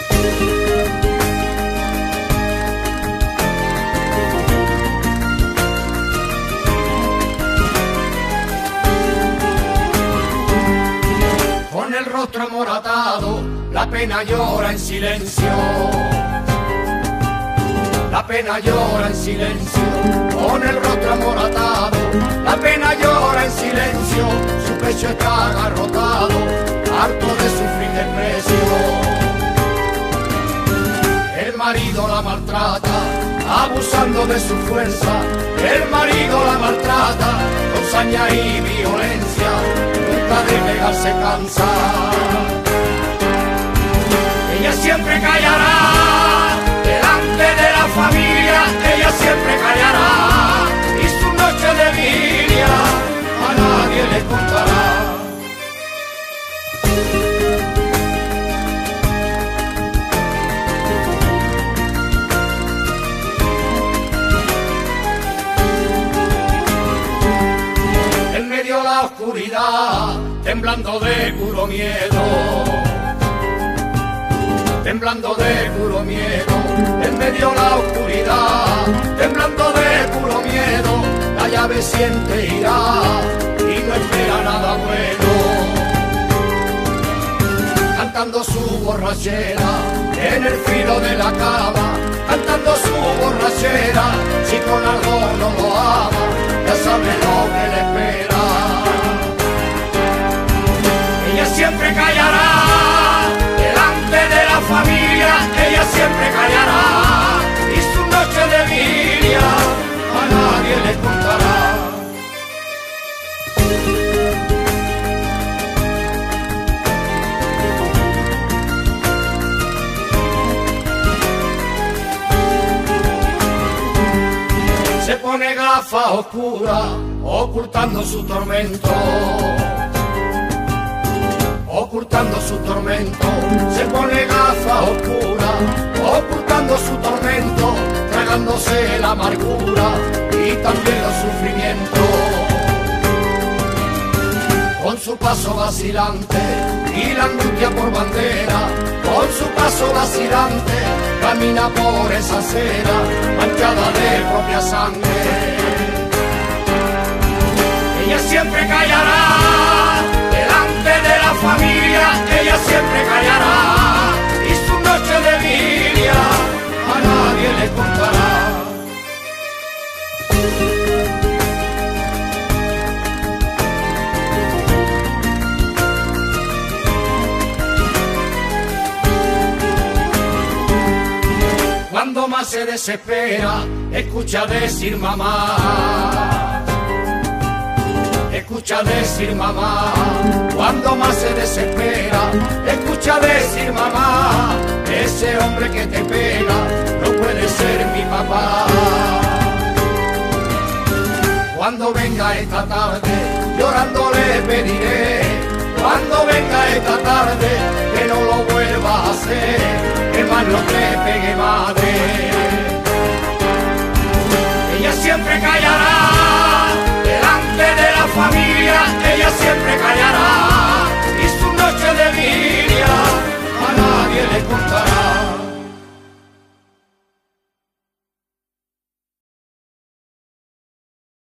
Con el rostro amoratado, la pena llora en silencio. La pena llora en silencio, con el rostro amoratado. La pena llora en silencio, su pecho está agarrotado, harto de sufrir desprecio. El marido la maltrata, abusando de su fuerza. El marido la maltrata, con saña y violencia, nunca de negarse cansa. Ella siempre callará delante de la familia, ella siempre callará, y su noche de lidia a nadie le contará. En medio de la oscuridad, temblando de puro miedo, temblando de puro miedo, en medio de la oscuridad, temblando de puro miedo, la llave siente irá y no espera nada bueno. Cantando su borrachera en el filo de la cama, cantando su borrachera, si con algo no lo ama, ya sabe lo que le espera. Ella siempre callará delante de la familia, ella siempre callará, y su noche de lidia a nadie le contará. Se pone gafas oscuras, ocultando su tormento, ocultando su tormento. Se pone gafas oscuras, ocultando su tormento, tragándose la amargura y también los sufrimientos. Con su paso vacilante y la angustia por bandera, con su paso vacilante, camina por esa acera manchada de propia sangre. Ella siempre callará delante de la familia, ella siempre callará, y su noche de lidia a nadie le contará. Cuando más se desespera, escucha decir mamá, escucha decir mamá. Cuando más se desespera, escucha decir mamá, ese hombre que te pega no puede ser mi papá. Cuando venga esta tarde, llorando le pediré